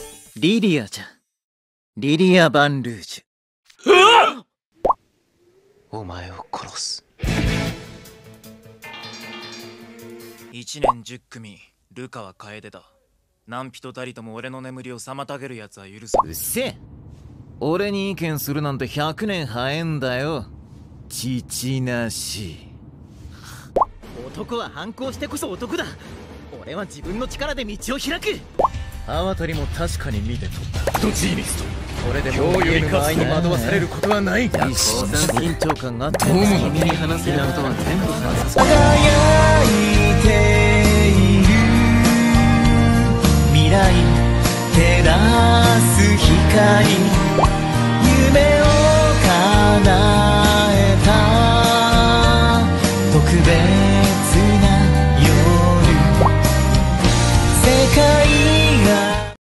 リリアじゃん。リリア・バンルージュ。お前を殺す。 1年10組ルカは楓だ。何人たりとも俺の眠りを妨げる奴は許さん。 うっせえ。俺に意見するなんて100年早えんだよ。父なし。男は反抗してこそ男だ。俺は自分の力で道を開く。刃渡りも確かに見て取った。 ドチーニスト、 これでもう家の前に惑わされることはない。 躍進して緊張感があってどうもだ君に話せることは全部話させ輝いている未来照らす光夢を叶え